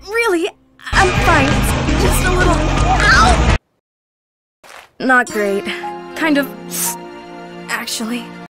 Really, I'm fine. It's just a little... Ow! Not great. Kind of... actually.